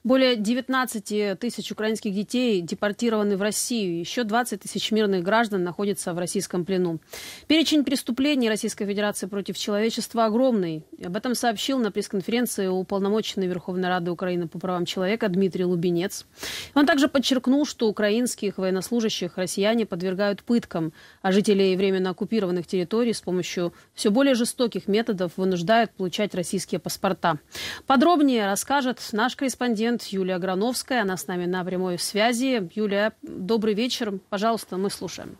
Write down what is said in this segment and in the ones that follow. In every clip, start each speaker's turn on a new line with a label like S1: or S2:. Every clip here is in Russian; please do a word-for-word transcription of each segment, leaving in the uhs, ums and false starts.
S1: Более девятнадцати тысяч украинских детей депортированы в Россию. Еще двадцать тысяч мирных граждан находятся в российском плену. Перечень преступлений Российской Федерации против человечества огромный. Об этом сообщил на пресс-конференции уполномоченный Верховной Рады Украины по правам человека Дмитрий Лубенец. Он также подчеркнул, что украинских военнослужащих россияне подвергают пыткам, а жителей временно оккупированных территорий с помощью все более жестоких методов вынуждают получать российские паспорта. Подробнее расскажет наш корреспондент Юлия Грановская. Она с нами на прямой связи. Юлия, добрый вечер. Пожалуйста, мы слушаем.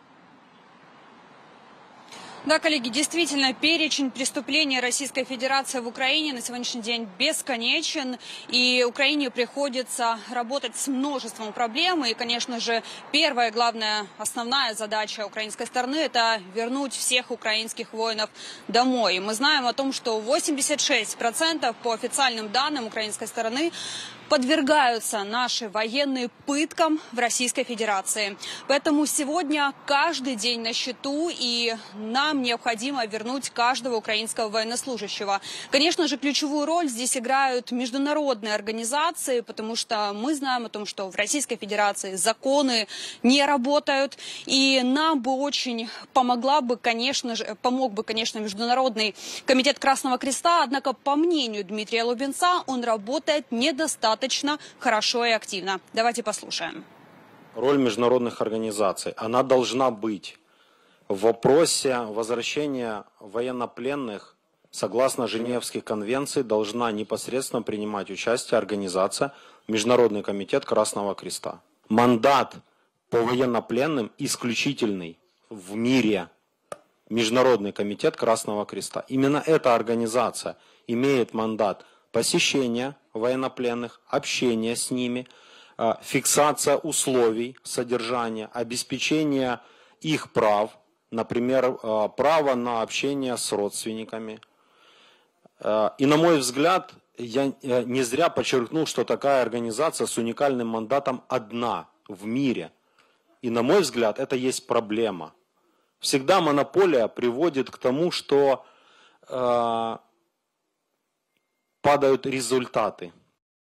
S2: Да, коллеги, действительно, перечень преступлений Российской Федерации в Украине на сегодняшний день бесконечен. И Украине приходится работать с множеством проблем. И, конечно же, первая, главная, основная задача украинской стороны – это вернуть всех украинских воинов домой. Мы знаем о том, что восемьдесят шесть процентов по официальным данным украинской стороны подвергаются наши военные пыткам в Российской Федерации. Поэтому сегодня каждый день на счету, и нам необходимо вернуть каждого украинского военнослужащего. Конечно же, ключевую роль здесь играют международные организации, потому что мы знаем о том, что в Российской Федерации законы не работают, и нам бы очень помогла бы, конечно же, помог бы, конечно, Международный комитет Красного Креста, однако, по мнению Дмитрия Лубенца, он работает недостаточно хорошо и активно. Давайте послушаем.
S3: Роль международных организаций, она должна быть в вопросе возвращения военнопленных, согласно Женевских конвенций, должна непосредственно принимать участие организация Международный комитет Красного Креста. Мандат по военнопленным исключительный в мире Международный комитет Красного Креста. Именно эта организация имеет мандат посещения военнопленных, общения с ними, фиксация условий содержания, обеспечение их прав, например, право на общение с родственниками. И, на мой взгляд, я не зря подчеркнул, что такая организация с уникальным мандатом одна в мире. И, на мой взгляд, это есть проблема. Всегда монополия приводит к тому, что э, падают результаты.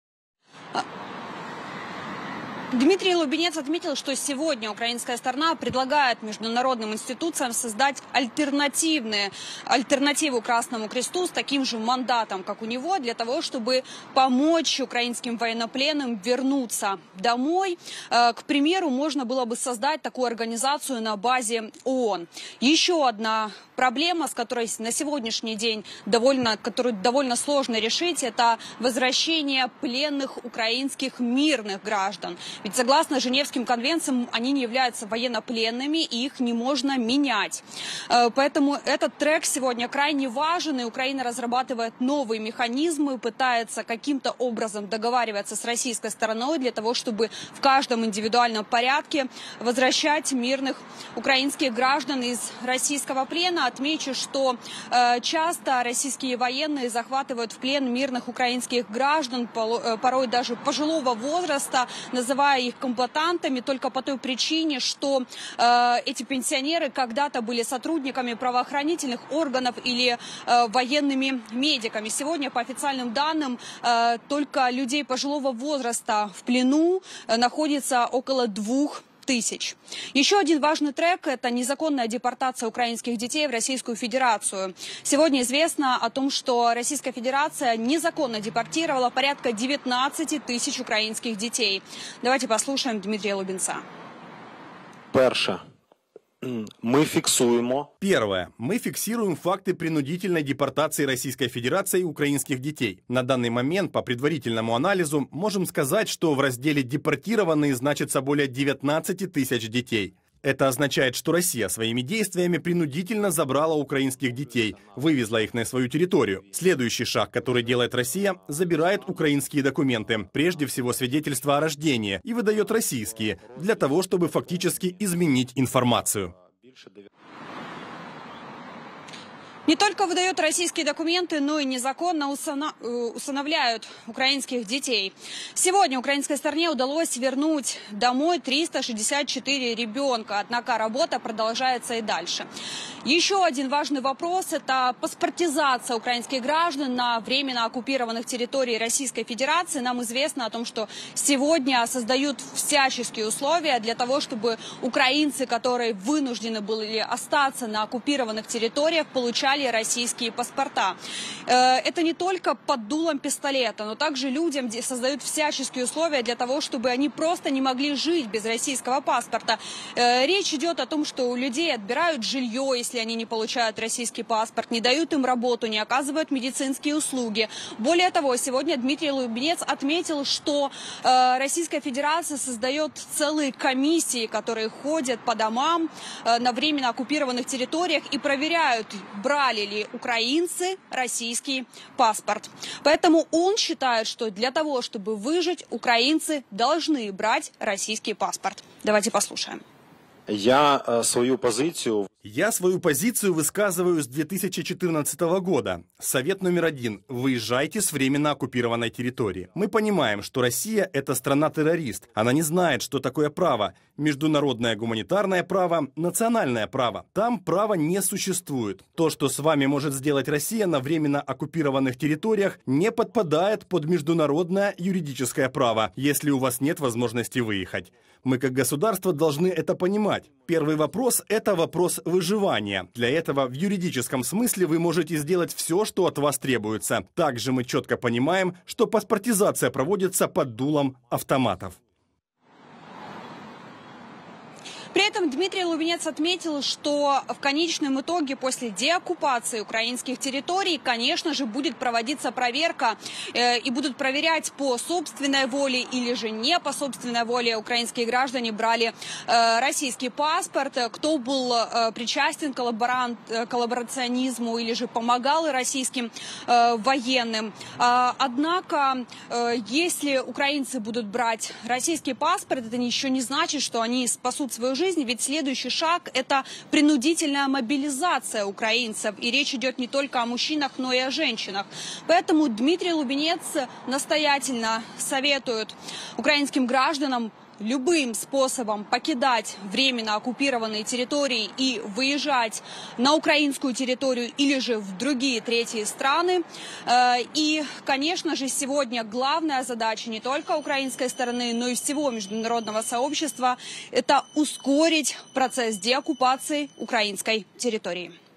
S2: Дмитрий Лубенец отметил, что сегодня украинская сторона предлагает международным институциям создать альтернативные, альтернативу Красному Кресту с таким же мандатом, как у него, для того, чтобы помочь украинским военнопленным вернуться домой. К примеру, можно было бы создать такую организацию на базе ООН. Еще одна проблема, с которой на сегодняшний день довольно, которую довольно сложно решить, это возвращение пленных украинских мирных граждан. Ведь согласно Женевским конвенциям они не являются военнопленными, и их не можно менять. Поэтому этот трек сегодня крайне важен, и Украина разрабатывает новые механизмы, пытается каким-то образом договариваться с российской стороной для того, чтобы в каждом индивидуальном порядке возвращать мирных украинских граждан из российского плена. Отмечу, что часто российские военные захватывают в плен мирных украинских граждан, порой даже пожилого возраста, называя их комбатантами только по той причине, что э, эти пенсионеры когда-то были сотрудниками правоохранительных органов или э, военными медиками. Сегодня, по официальным данным, э, только людей пожилого возраста в плену э, находится около двух тысяч. Еще один важный трек – это незаконная депортация украинских детей в Российскую Федерацию. Сегодня известно о том, что Российская Федерация незаконно депортировала порядка девятнадцати тысяч украинских детей. Давайте послушаем Дмитрия Лубенца.
S3: Перше. Мы фиксуем.
S4: Первое. Мы фиксируем факты принудительной депортации Российской Федерации украинских детей. На данный момент, по предварительному анализу, можем сказать, что в разделе «депортированные» значится более девятнадцати тысяч детей. Это означает, что Россия своими действиями принудительно забрала украинских детей, вывезла их на свою территорию. Следующий шаг, который делает Россия, забирает украинские документы, прежде всего свидетельства о рождении, и выдает российские, для того, чтобы фактически изменить информацию.
S2: Не только выдают российские документы, но и незаконно усыновляют украинских детей. Сегодня украинской стороне удалось вернуть домой триста шестьдесят четыре ребенка, однако работа продолжается и дальше. Еще один важный вопрос – это паспортизация украинских граждан на временно оккупированных территориях Российской Федерации. Нам известно о том, что сегодня создают всяческие условия для того, чтобы украинцы, которые вынуждены были остаться на оккупированных территориях, получали российские паспорта. Это не только под дулом пистолета, но также людям создают всяческие условия для того, чтобы они просто не могли жить без российского паспорта. Речь идет о том, что у людей отбирают жилье, если они не получают российский паспорт, не дают им работу, не оказывают медицинские услуги. Более того, сегодня Дмитрий Лубенец отметил, что Российская Федерация создает целые комиссии, которые ходят по домам на временно оккупированных территориях и проверяют, брали ли украинцы российский паспорт. Поэтому он считает, что для того, чтобы выжить, украинцы должны брать российский паспорт. Давайте послушаем.
S3: Я э, свою позицию...
S4: Я свою позицию высказываю с две тысячи четырнадцатого года. Совет номер один. Выезжайте с временно оккупированной территории. Мы понимаем, что Россия – это страна-террорист. Она не знает, что такое право. Международное гуманитарное право, национальное право. Там права не существует. То, что с вами может сделать Россия на временно оккупированных территориях, не подпадает под международное юридическое право, если у вас нет возможности выехать. Мы как государство должны это понимать. Первый вопрос – это вопрос выживания. Для этого в юридическом смысле вы можете сделать все, что от вас требуется. Также мы четко понимаем, что паспортизация проводится под дулом автоматов.
S2: При этом Дмитрий Лубенец отметил, что в конечном итоге после деоккупации украинских территорий, конечно же, будет проводиться проверка э, и будут проверять по собственной воле или же не по собственной воле украинские граждане брали э, российский паспорт, кто был э, причастен к коллаборант, э, коллаборационизму или же помогал российским э, военным. Э, однако, э, если украинцы будут брать российский паспорт, это еще не значит, что они спасут свою жизнь. Жизнь, ведь следующий шаг – это принудительная мобилизация украинцев. И речь идет не только о мужчинах, но и о женщинах. Поэтому Дмитрий Лубенец настоятельно советует украинским гражданам любым способом покидать временно оккупированные территории и выезжать на украинскую территорию или же в другие третьи страны. И, конечно же, сегодня главная задача не только украинской стороны, но и всего международного сообщества – это ускорить процесс деоккупации украинской территории.